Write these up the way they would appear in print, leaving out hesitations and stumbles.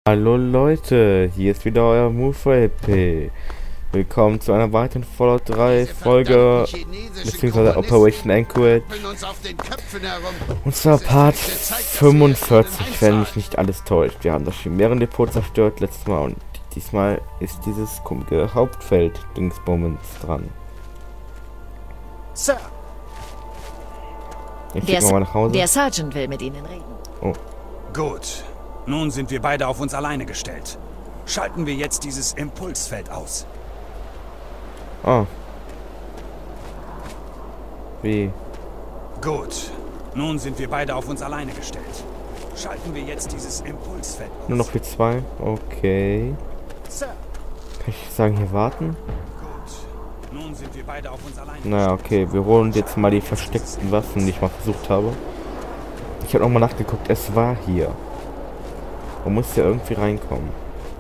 Hallo Leute, hier ist wieder euer MoveLP. Willkommen zu einer weiteren Fallout 3 Folge, beziehungsweise Operation Anchorage. Und zwar Part 45, wenn mich nicht alles täuscht. Wir haben das Chimären-Depot zerstört letztes Mal und diesmal ist dieses komische Hauptfeld-Dingsbumens dran. Sir, Jetzt schicken wir mal nach Hause. der Sergeant will mit Ihnen reden. Oh. Gut. Nun sind wir beide auf uns alleine gestellt. Schalten wir jetzt dieses Impulsfeld aus. Ah. Wie? Gut. Nun sind wir beide auf uns alleine gestellt. Schalten wir jetzt dieses Impulsfeld aus. Nur noch wir zwei? Okay. Sir. Kann ich sagen, hier warten? Gut. Nun sind wir beide auf uns alleine Naja, okay. Wir holen jetzt mal die versteckten Waffen, die ich mal versucht habe. Ich habe nochmal nachgeguckt. Es war hier. Man muss ja irgendwie reinkommen.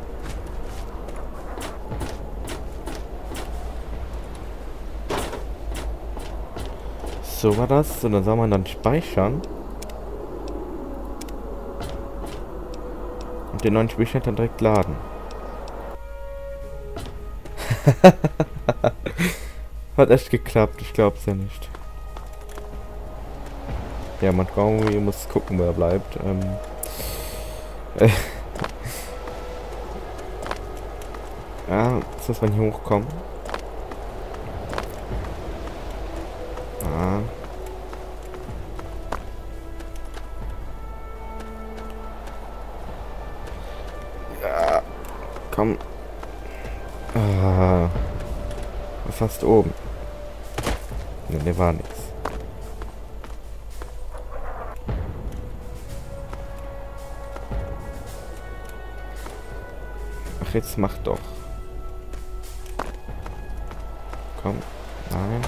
So war das. Und dann soll man dann speichern. Und den neuen Spielstand dann direkt laden. Hat echt geklappt. Ich glaub's ja nicht. Ja, Montgomery muss gucken, wo er bleibt. Ja, jetzt muss man hier hochkommen. Ah. Ja, komm. Ah. Fast oben. Ne, der war nichts. Ach, jetzt mach doch. Komm. Nein.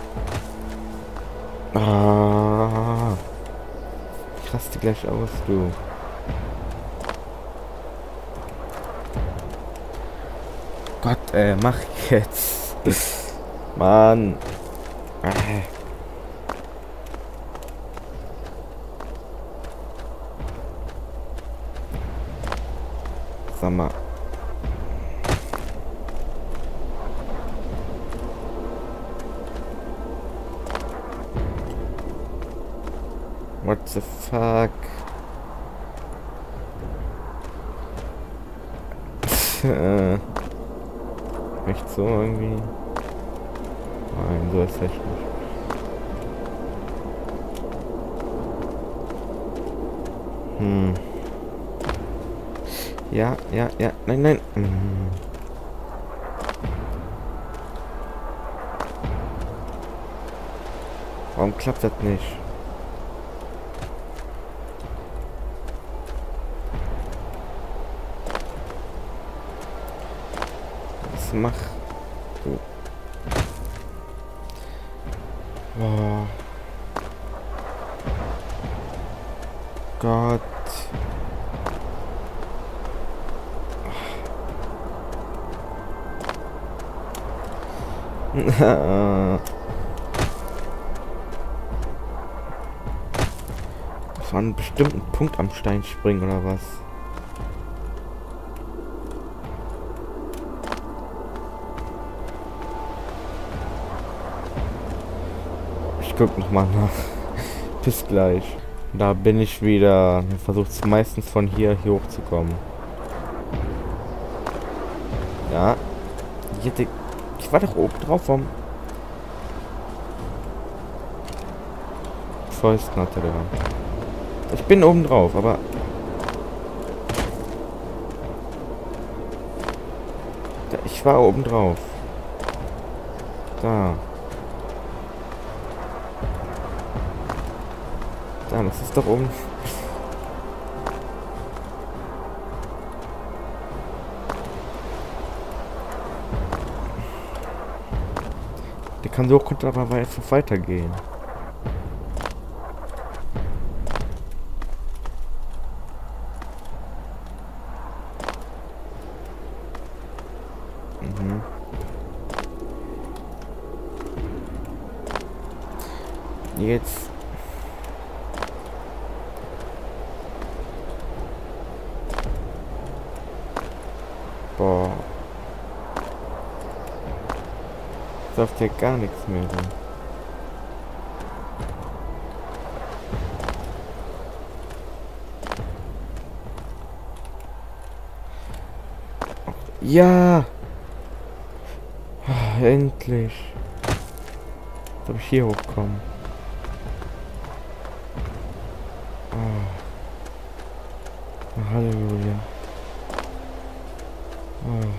Ah. Ich raste gleich aus, du. Gott, mach jetzt. Mann. Sag mal. What the fuck? Echt so irgendwie? Nein, so ist echt nicht. Ja, nein. Warum klappt das nicht? Was mach du? Oh. Gott. Von einem bestimmten Punkt am Stein springen oder was? Ich guck noch mal nach. Bis gleich. Da bin ich wieder. Ich versuche meistens von hier hochzukommen. Ja. Ich war doch oben drauf vom Fäusten hatte der. Ich bin oben drauf, aber ich war oben drauf. Da. Da, das ist doch oben. Der kann so konnte aber einfach weitergehen. Jetzt. Boah. Läuft ja gar nichts mehr so. Ja! Ah, endlich! Jetzt habe ich hier hochkommen. Oh. Halleluja. Oh.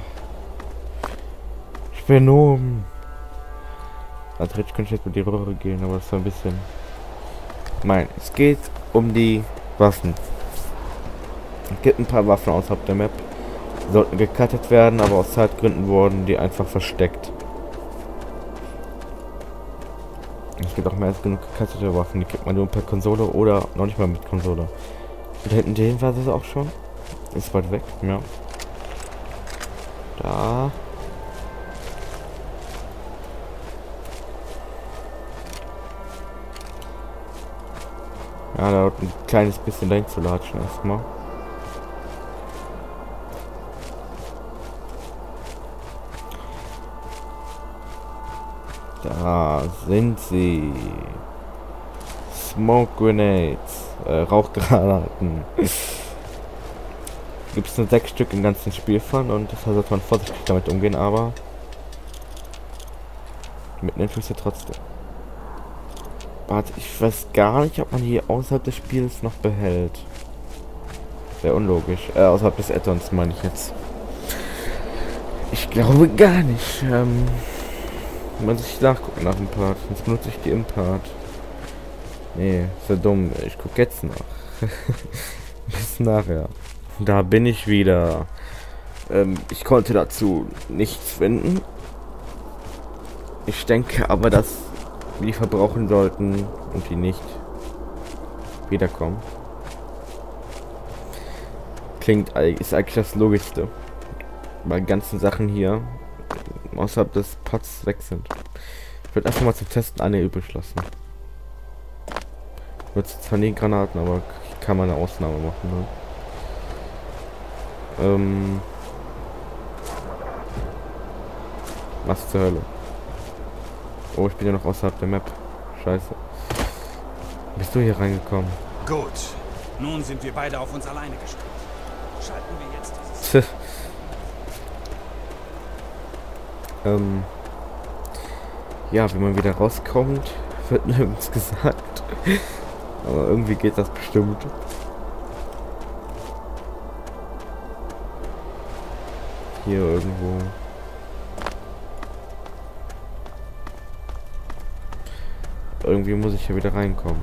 Ich bin oben. Theoretisch könnte ich jetzt mit die Röhre gehen, aber das war ein bisschen... Nein, es geht um die Waffen. Es gibt ein paar Waffen außerhalb der Map. Die sollten gecuttet werden, aber aus Zeitgründen wurden die einfach versteckt. Es gibt auch mehr als genug gecuttete Waffen. Die kriegt man nur per Konsole oder noch nicht mal mit Konsole. Und da hinten den war das auch schon. Ist weit weg, ja. Da. Ja, da ein kleines bisschen dahin zu latschen erstmal. Da sind sie. Smoke Grenades. Rauchgranaten. Gibt es nur 6 Stück im ganzen Spiel von und deshalb sollte man vorsichtig damit umgehen, aber mitnehmen tust du trotzdem. Warte, ich weiß gar nicht, ob man hier außerhalb des Spiels noch behält. Wäre unlogisch. Außerhalb des Add-ons meine ich jetzt. Ich glaube gar nicht. Muss ich nachgucken nach dem Part. Sonst benutze ich die im Part. Nee, ist ja dumm. Ich gucke jetzt nach. Bis nachher. Da bin ich wieder. Ich konnte dazu nichts finden. Ich denke aber, dass wir die verbrauchen sollten und die nicht wiederkommen. Ist eigentlich das Logischste. Bei ganzen Sachen hier außerhalb des Pots weg sind. Ich würde einfach mal zum Testen eine übrig lassen. Wird zwar nie Granaten, aber ich kann mal eine Ausnahme machen. Ne? Was zur Hölle? Oh, ich bin ja noch außerhalb der Map. Scheiße. Bist du hier reingekommen? Gut. Nun sind wir beide auf uns alleine gestellt. Schalten wir jetzt dieses... Ja, wenn man wieder rauskommt, wird nirgends gesagt. Aber irgendwie geht das bestimmt. Hier irgendwo. Irgendwie muss ich hier wieder reinkommen.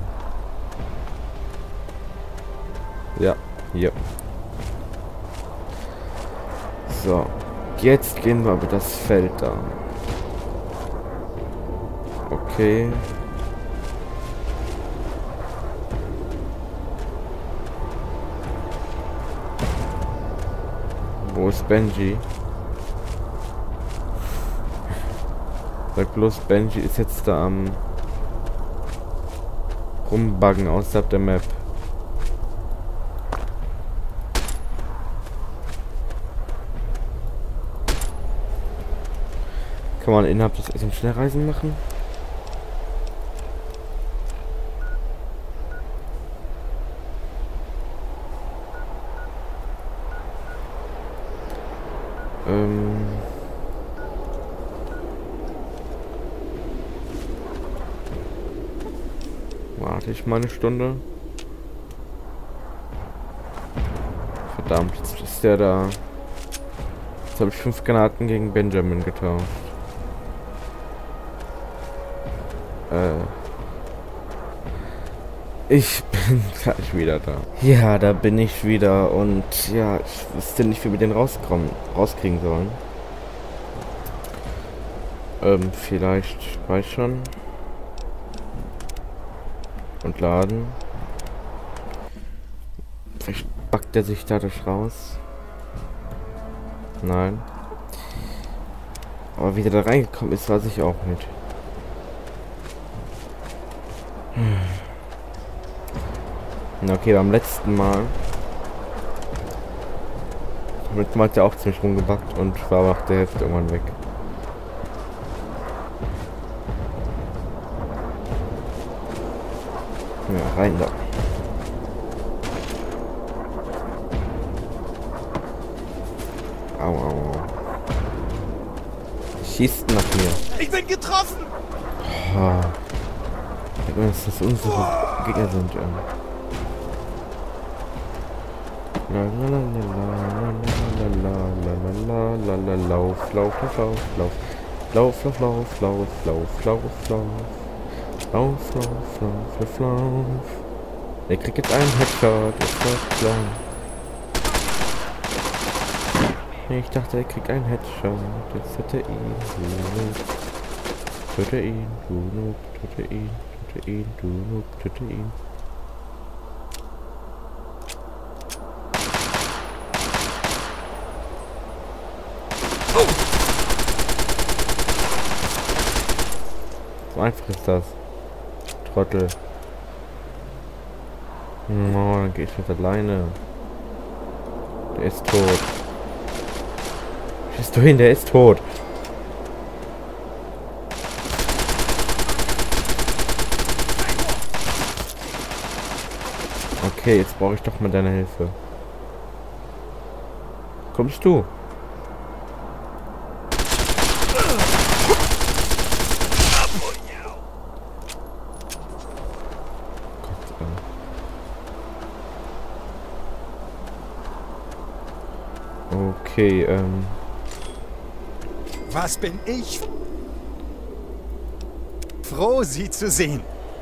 Ja, hier. So. Jetzt gehen wir über das Feld da. Okay. Wo ist Benji? Sag bloß, Benji ist jetzt da am rumbuggen außerhalb der Map. Kann man innerhalb des SM Schnellreisen machen? Warte ich mal eine Stunde. Verdammt, jetzt ist der da. Jetzt habe ich 5 Granaten gegen Benjamin getauscht. Ich bin gleich wieder da. Ja, da bin ich wieder und ja, ich wüsste nicht, wie wir den rauskriegen sollen. Vielleicht speichern. Und laden. Vielleicht backt er sich dadurch raus. Nein. Aber wie der da reingekommen ist, weiß ich auch nicht. Okay, beim letzten Mal Mit dem hat ja auch ziemlich rumgebackt und war nach der Hälfte irgendwann weg. Ja, rein da. Au, au, au. Schießt nach mir. Ich bin getroffen! Oh. Ich denke, dass das unsere Gegner sind. La la la la la la la la la la lauf, lauf, lauf, lauf, lauf. Lauf, lauf, lauf, lauf, lauf, lauf, lauf. Lauf, lauf, lauf, lauf, lauf. Der kriegt jetzt einen Headshot, ist das klar. Ich dachte, er kriegt einen Headshot. Jetzt hätte er ihn. Töte ihn, du Noob, töte ihn, töte ihn, du Noob, töte ihn. So einfach ist das. Trottel. Oh, dann gehe ich mit alleine. Der ist tot. Schießt du hin, der ist tot. Okay, jetzt brauche ich doch mal deine Hilfe. Kommst du? Okay, Was bin ich? Froh, Sie zu sehen.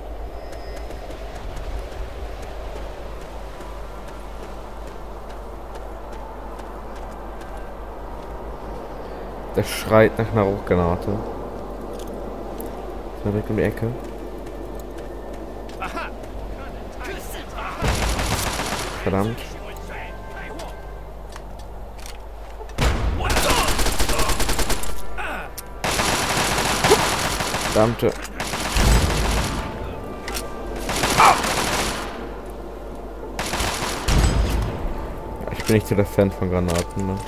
der schreit nach einer Rauchgranate. Ist er weg um die Ecke? Verdammt. Verdammte. Ich bin nicht so der Fan von Granaten, ne?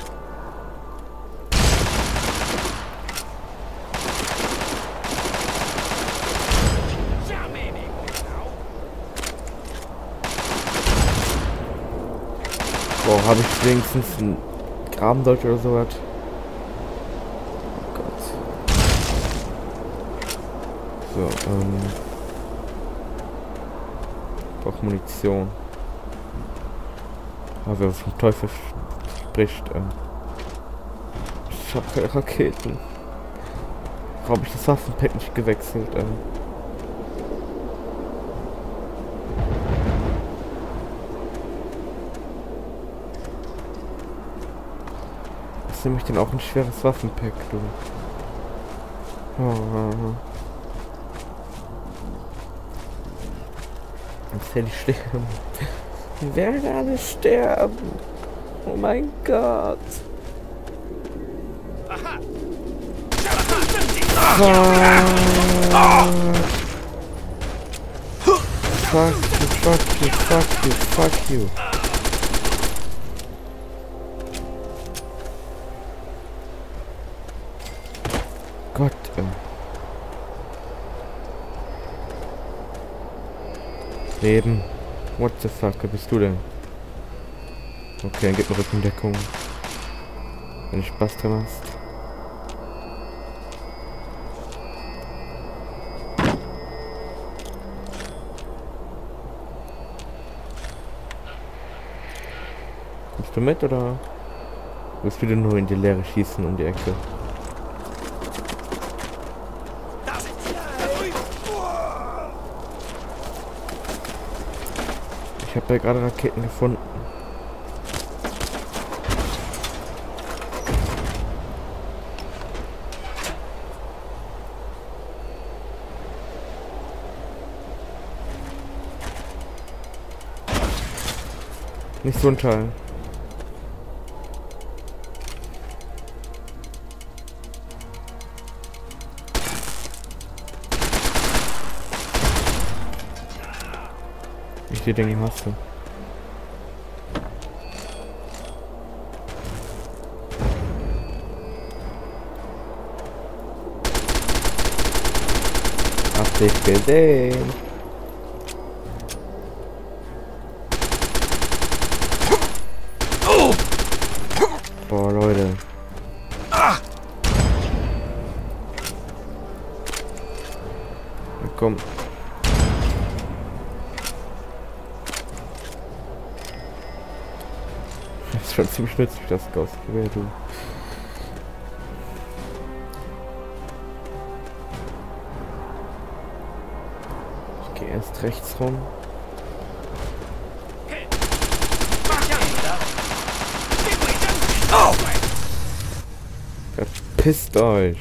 Boah, habe ich wenigstens einen Grabendeutsch oder sowas? Oh Gott. So, braucht Munition. Aber wer vom Teufel spricht, ich hab keine Raketen. Warum habe ich das Waffenpack nicht gewechselt, Was nehme ich denn auch ein schweres Waffenpack, du? Oh. Jetzt werde ich sterben. Wir werden alle sterben. Oh mein Gott. Fuck you, fuck you, fuck you, fuck you. Gott, Leben. What the fuck, wer bist du denn? Okay, dann gib mir Rückendeckung. Wenn du Spaß dran hast. Kommst du mit oder willst du denn nur in die Leere schießen um die Ecke? Ich habe ja gerade Raketen gefunden. Nicht so ein Teil. Wie viele Dinge hast du? Nicht gesehen. Boah, Leute. Na komm. Das ist schon ziemlich nützlich, das Gaussgewehr, du. Ich gehe erst rechts rum. Verpisst euch!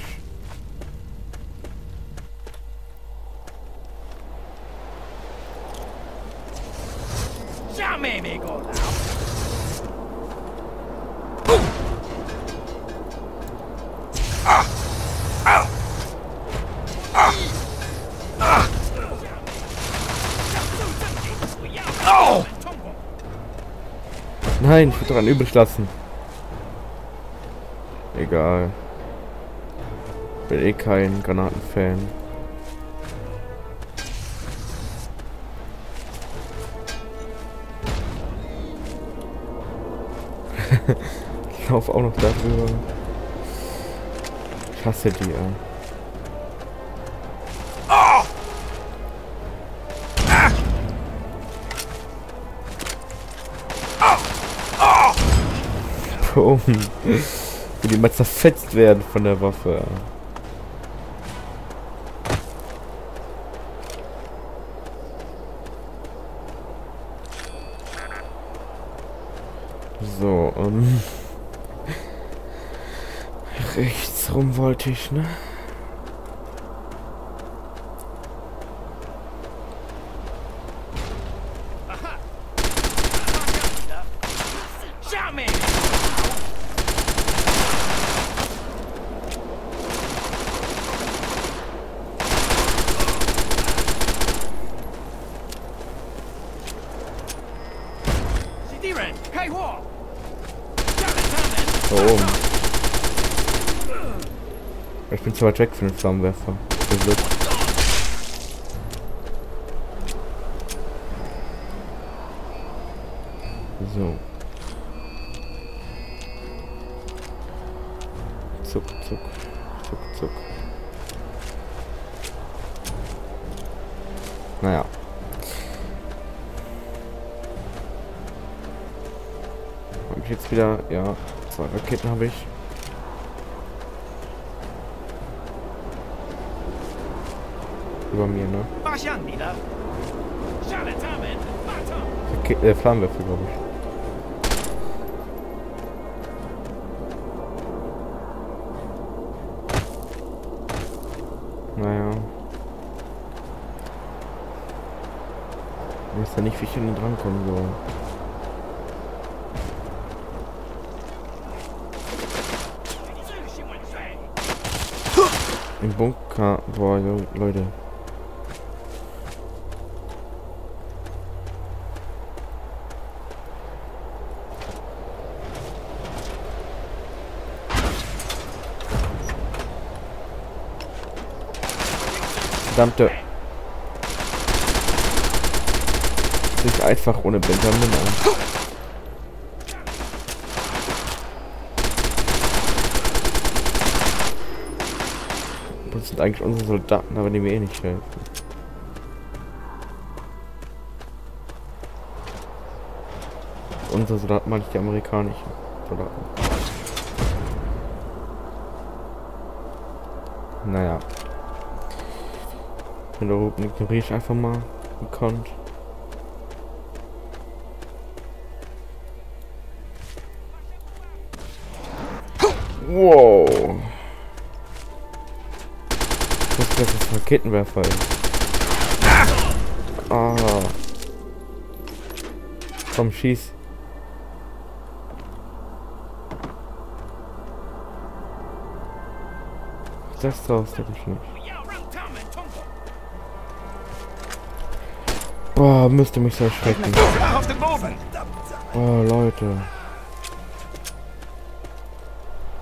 Nein, ich würde daran übrig lassen. Egal. Bin eh kein Granatenfan. Ich laufe auch noch darüber. Ich hasse die, ey. Boom. Wie die mal zerfetzt werden von der Waffe. So, rechts rum wollte ich, ne? Oh. Ich bin zu weit weg von den Flammenwerfer. Zum Glück. So. Zuck, zuck. Zuck, zuck. Naja. Habe ich jetzt wieder... Ja, 2 Raketen habe ich. Über mir, ne? Flammenwerfer, glaube ich. Naja. Ich weiß ja nicht, wie ich an ihn drankommen soll. Im Bunker. Boah, Leute. Verdammte. Sich einfach ohne Benjamin an. Das sind eigentlich unsere Soldaten, aber die mir eh nicht helfen. Unsere Soldaten meine ich die amerikanischen Soldaten. Naja. Den Europa ignoriere ich einfach mal gekonnt. Wow. Ich wusste, dass das ein Raketenwerfer ist. Ah. Komm, schieß. Das draus, hätte ich nicht. Boah, müsste mich so erschrecken. Oh, Leute.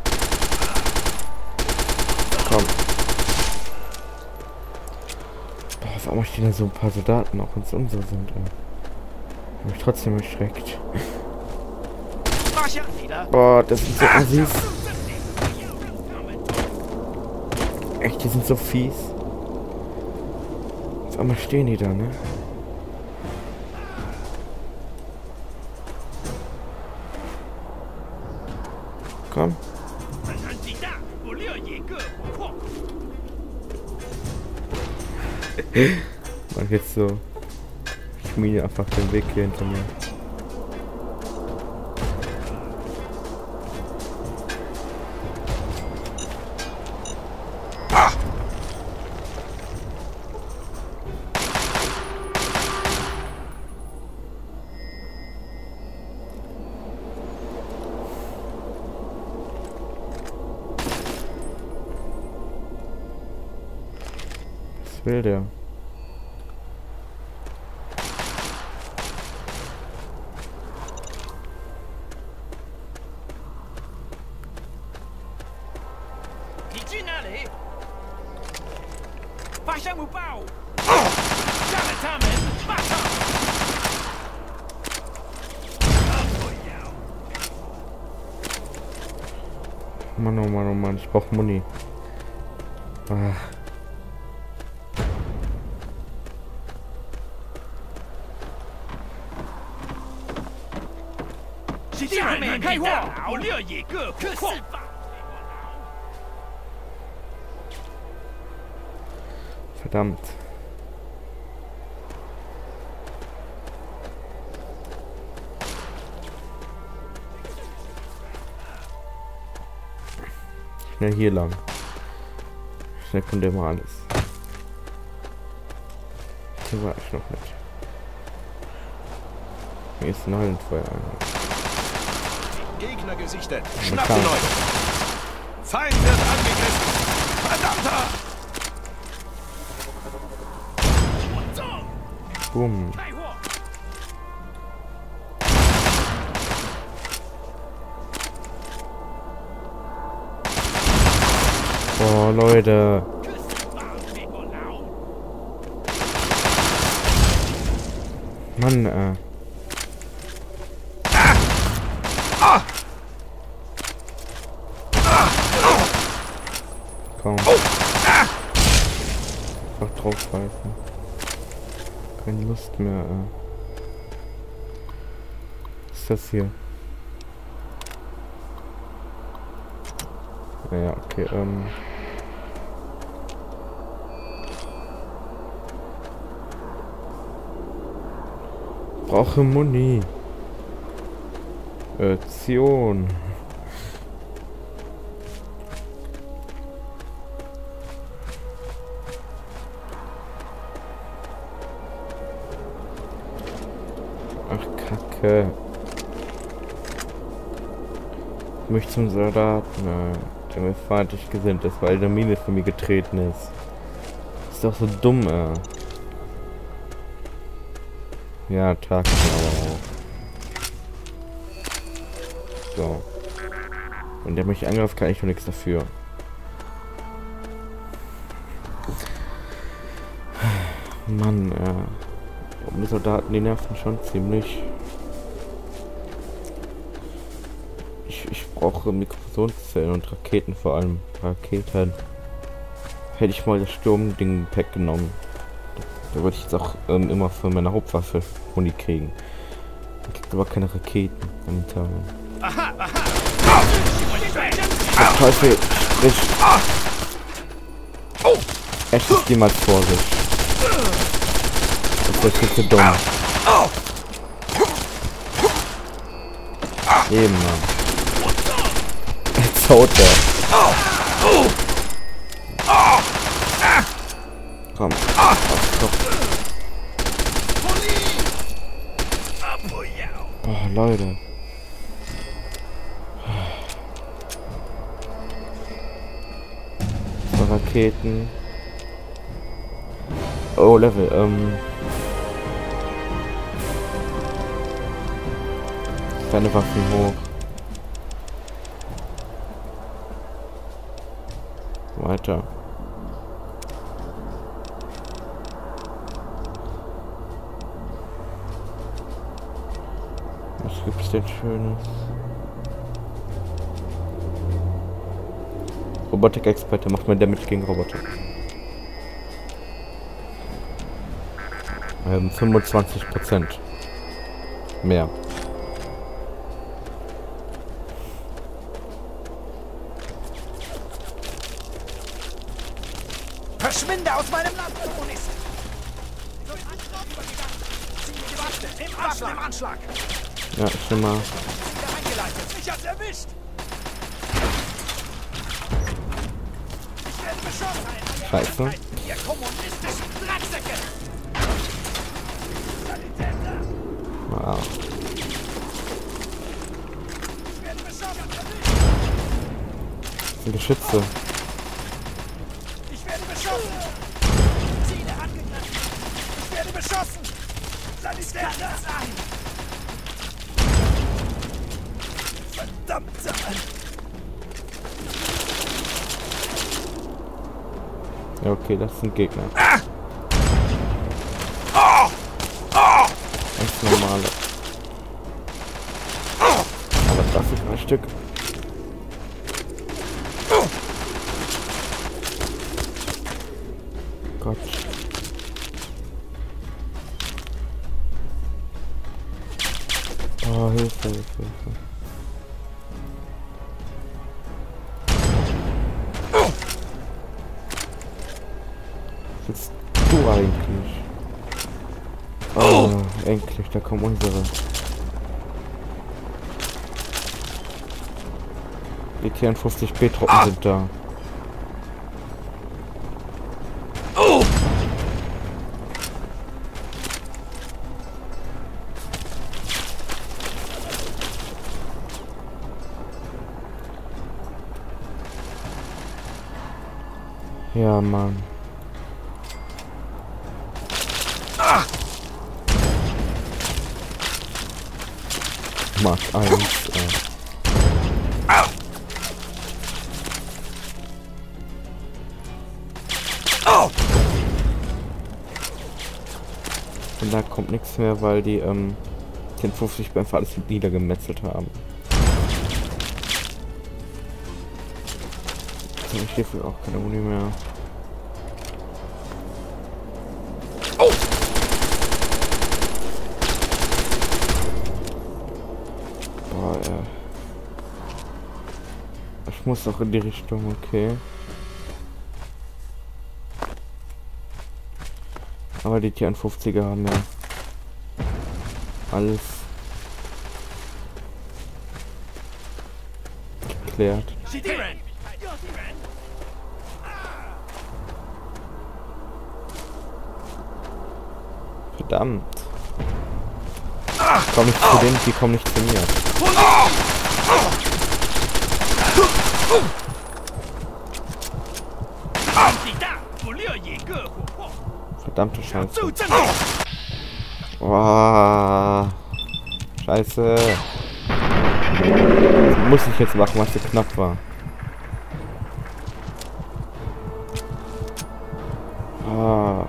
Komm. Auf einmal stehen da so ein paar Soldaten, auch wenn es unsere sind. Hab mich trotzdem erschreckt. Boah, das sind so Assis. Echt, die sind so fies. Auf einmal stehen die da, ne? Komm. Man jetzt so. Ich mine einfach den Weg hier hinter mir. Was will der? Mann, oh Mann, oh Mann, ich brauch Muni. Ah. Verdammt. Schnell hier lang. Schnell kommt immer alles. Hier war ich noch nicht. Hier ist ein Hallenfeuer. Gegner gesichtet. Schnappt ihn euch. Feind wird angegriffen. Verdammter! Boom. Oh, Leute. Mann, Komm. Einfach draufhalten. Keine Lust mehr, Was ist das hier? Ja, okay, Brauche Muni. Zion. Ach, Kacke. Ich möchte zum Soldaten, der mir feindlich gesinnt ist, weil der Mine für mich getreten ist. Ist doch so dumm, Ja, Tag aber auch. So. Und der mich angreift, kann ich doch nichts dafür. Mann, Und die Soldaten, die nerven schon ziemlich. Ich brauche Mikrofusionszellen und Raketen, vor allem Raketen. Hätte ich mal das Sturmding-Pack genommen. Da würde ich jetzt auch immer für meine Hauptwaffe Muni kriegen. Ich krieg aber keine Raketen momentan. Der Teufel spricht. Er schießt jemand vor sich. Das ist jetzt so dumm. Eben, Mann. Jetzt haut der. Komm. Oh, Leute. So, Raketen. Oh, Level, Seine Waffen hoch. Weiter. denn Schönes? Robotik-Experte macht mehr Damage gegen Roboter. 25% mehr. Verschwinde aus meinem Land, Kommunist! Im Anschlag! Ja, schon mal. Mich hat's erwischt! Ich werde beschossen! Scheiße. Ihr kommunistischen Drecksäcke! Wow. Ich werde beschossen! Das sind Geschütze. Ich werde beschossen! Ziele angegriffen! Ich werde beschossen! Sanitäter! Verdammte! Ja, okay, das sind Gegner. Ganz normale. Aber das ist ein Stück. Gott. Oh, Hilfe, Hilfe, Hilfe. Was willst du eigentlich? Oh, endlich, da kommen unsere. Die T-50B-Truppen sind da. Ja, Mann. Mark 1. Und da kommt nichts mehr, weil die 1050 einfach alles niedergemetzelt haben. Also ich hierfür auch keine Uni mehr. Boah, ja. Ich muss auch in die Richtung, okay. Aber die T-50er haben ja alles geklärt. Verdammt. Komm nicht zu denen, die kommen nicht zu mir. Verdammte Scheiße. Boah. Scheiße. Das muss ich jetzt machen, was so knapp war. Ah.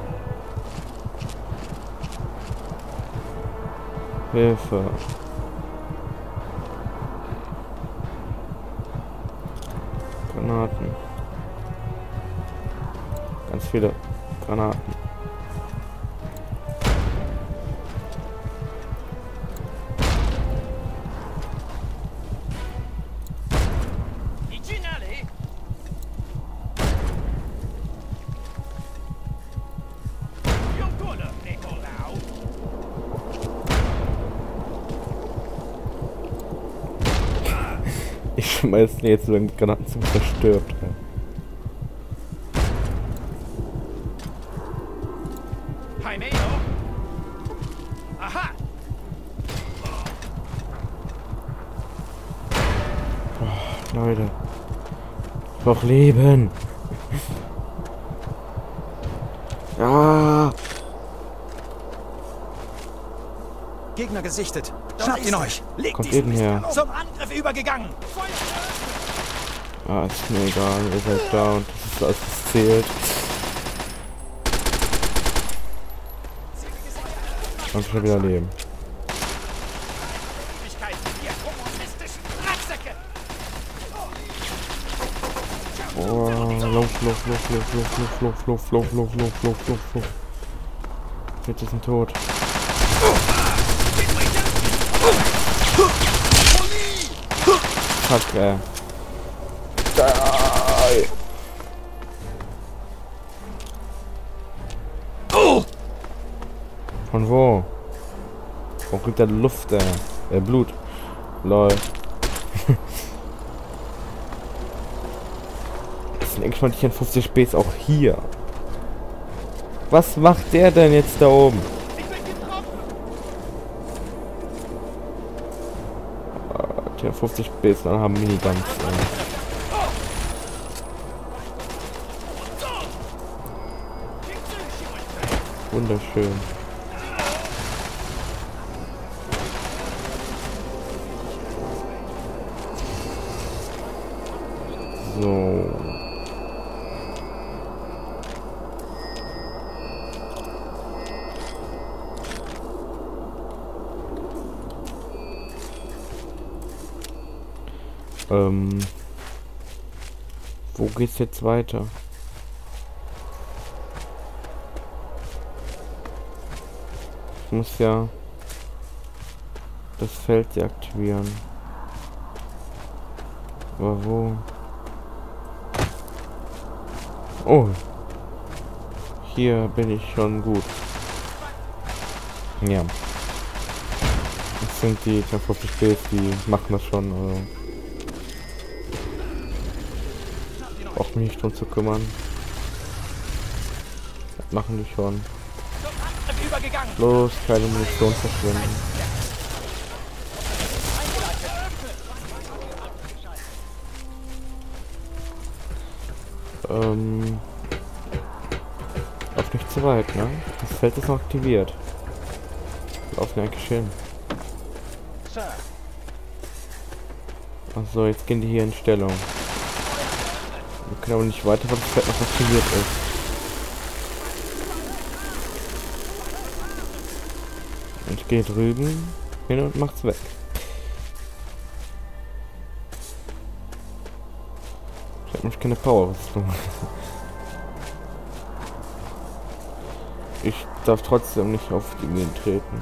Hilfe. Granaten. Ganz viele Granaten. Ich schmeiß jetzt so lange Granaten zum zerstört. Oh, Leute. Doch leben. Ja. Gegner gesichtet. Schnappt ihn euch. Legt Kommt diesen eben her. Mist zum Angriff übergegangen. Ah, ist mir egal. Ihr seid da und das ist alles, was zählt. Und schon wieder leben. Oh, Lauf. Jetzt ist ein Tod. Fuck, Von wo? Wo kriegt der Luft, Blut? Lol. Sind eigentlich mal die 50 Sp's auch hier? Was macht der denn jetzt da oben? 50 Sp's, dann haben Miniguns. Wunderschön. So. Wo geht's jetzt weiter? Ich muss ja das Feld deaktivieren. Aber wo? Oh. Hier bin ich schon gut. Ja. Das sind die 50 Sp's, die machen das schon. Also. Braucht mich nicht drum zu kümmern. Das machen die schon. Bloß keine Munition verschwenden. Lauf nicht zu weit, ne? Das Feld ist noch aktiviert. Laufen eigentlich hin. Achso, jetzt gehen die hier in Stellung. Wir können aber nicht weiter, weil das Feld noch aktiviert ist. Und ich gehe drüben hin und mach's weg. Ich habe nämlich keine Power-Rüstung. Ich darf trotzdem nicht auf die Minen treten.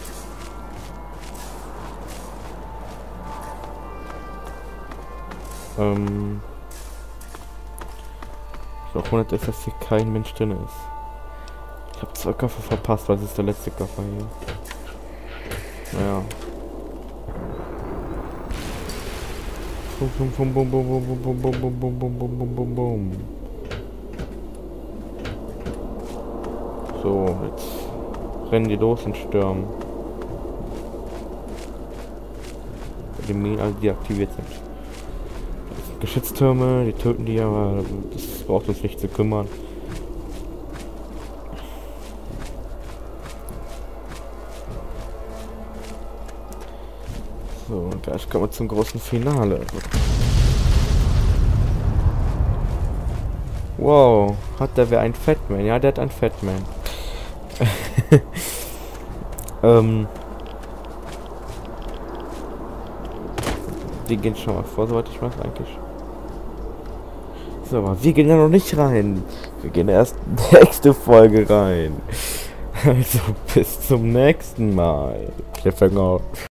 Ich wundert ist, dass hier kein Mensch drin ist. Ich habe 2 Koffer verpasst, weil es ist der letzte Koffer hier. Naja. So, jetzt rennen die los und stürmen. Die Minen alle deaktiviert sind. Geschütztürme, die töten die, aber das braucht uns nicht zu kümmern. So, und gleich kommen wir zum großen Finale. Wow, hat der wer ein Fatman? Ja, der hat ein Fatman. Die gehen schon mal vor, soweit ich weiß eigentlich. So, aber wir gehen ja noch nicht rein. Wir gehen erst in die nächste Folge rein. Also bis zum nächsten Mal. Cliffhanger.